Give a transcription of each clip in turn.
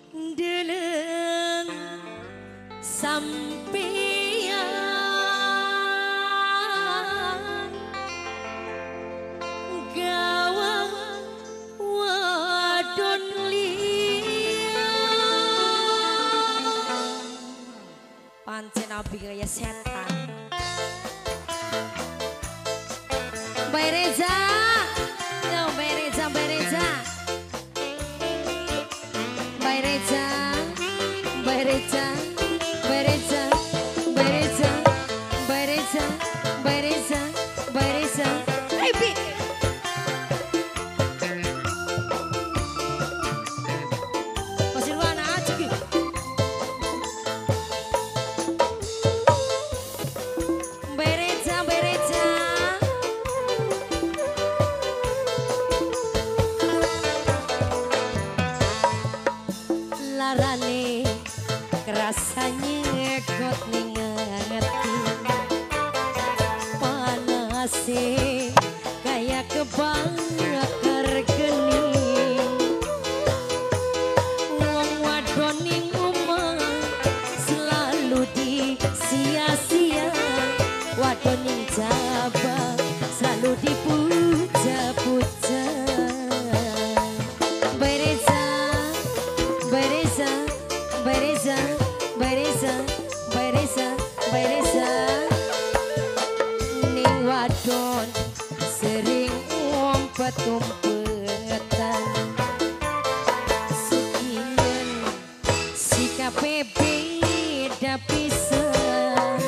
Deleng sampeyan gawang wadon liya pancen abi kaya setan. Mbak Reza, yo Mbak Reza, Mbak Reza, Mbak Reza, Mbak Reza, Mbak Reza, Mbak Reza, Mbak Reza, Mbak Reza, Mbak Reza, Ebi. Masih luar aja gitu. Mbak Reza, Mbak Reza. Larane kerasanya kot ngerti panase kayak kebakar gening wong wadon ning omah selalu di sia-sia wadon ning jaba selalu dipuja-puja. Bereza Bereza, Bereza, Bereza, Bereza, Bereza, ning wadon sering umpet-umpetan sukian sikape beda pisan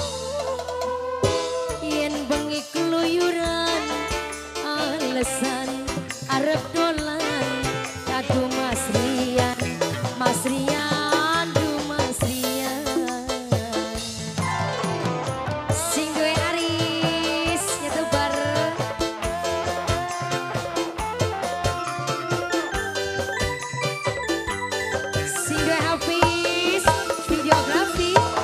yen bengi keluyuran alesan arep dolan kadu Mas Rian, Mas Rian, du Mas Rian. Sing duwe Aris nyetubar. Sing duwe Hafiz videografi.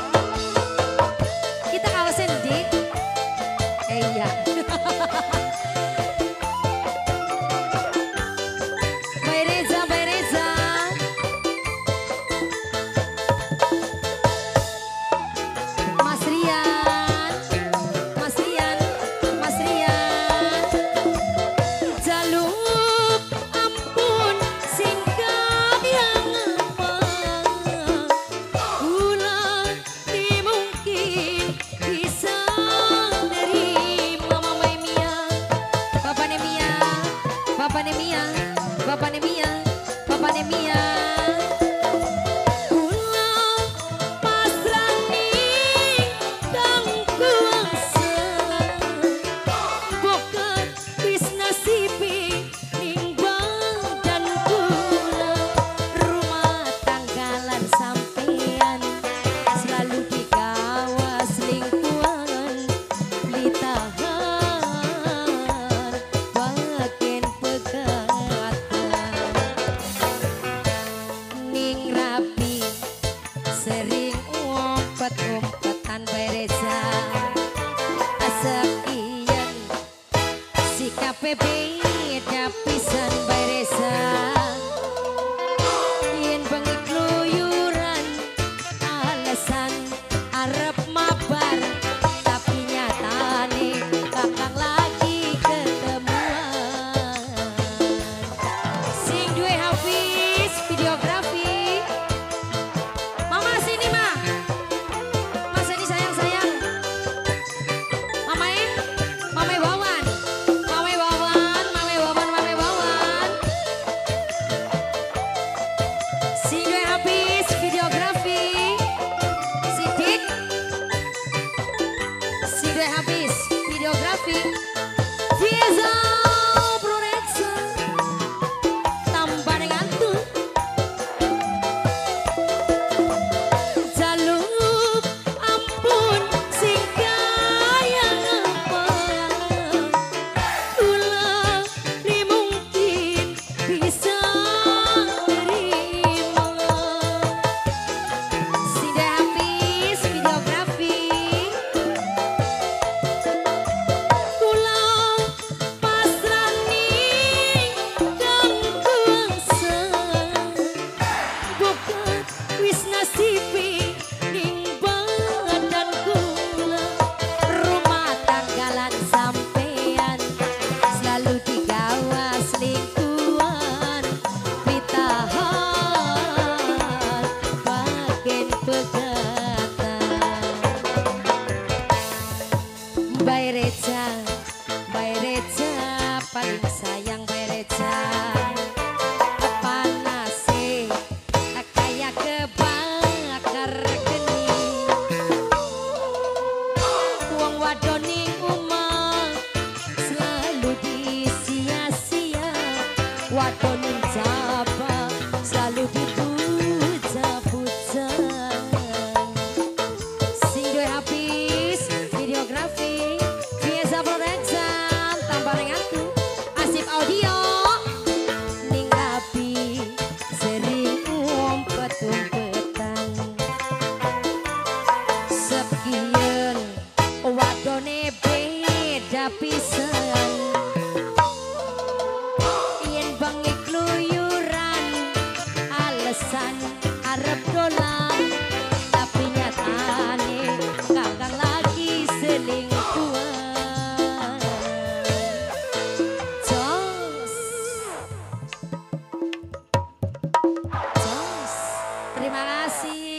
Terima kasih.